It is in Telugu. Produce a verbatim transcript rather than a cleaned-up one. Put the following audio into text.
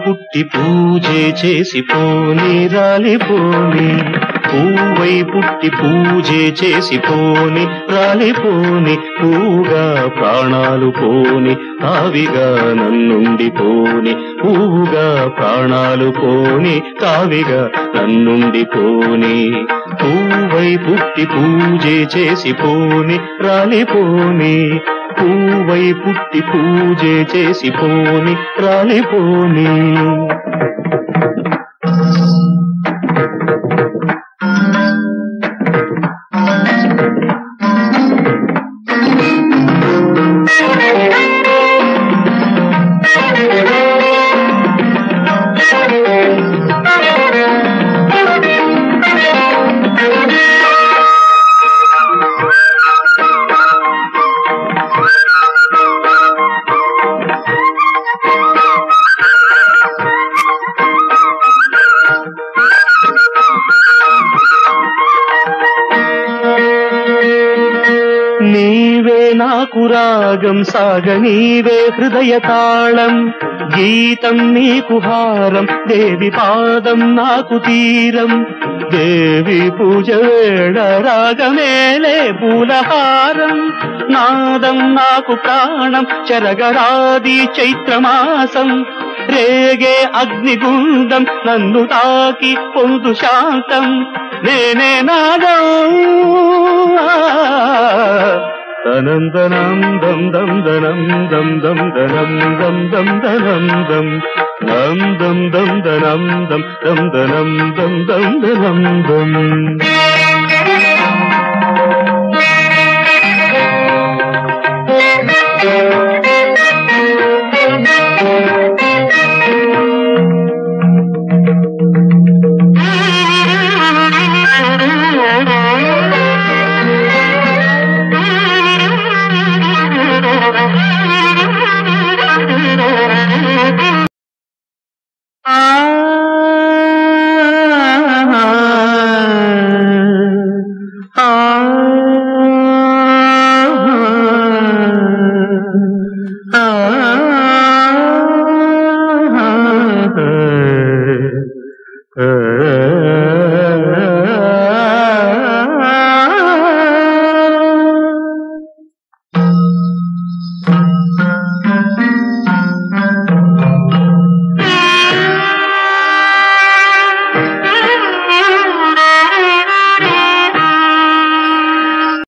పుట్టి పూజే చేసి పోని రాలిపోని, పువ్వై పుట్టి పూజే చేసి పోని రాలిపోని, పువ్వుగా ప్రాణాలు పోని కావిగా నన్నుండి పోని, పువ్వుగా ప్రాణాలు పోని కావిగా నన్నుండి పోని. పువ్వై పుట్టి పూజే చేసి పోని రాలిపోని, పువ్వై పుట్టి పూజే చేసి పోని రాలిపోని. నీవే నాకు రాగం సాగ నీవే హృదయ తాళం, గీతం నీకు హారం దేవి పాదం నాకు తీరం. దేవి పూజ వేళ రాగమేలే పూలహారం, నాదం నాకు ప్రాణం చెరగరాది చైత్రమాసం. రేగే అగ్నిగుండం నన్ను తాకి పొందు శాంతం, నేనే నాదం. దనం దం దం దనం దం దం దనం దం దం దనం దం దం దం దం దనం దం దం దనం దం దం దనం దం. Thank you.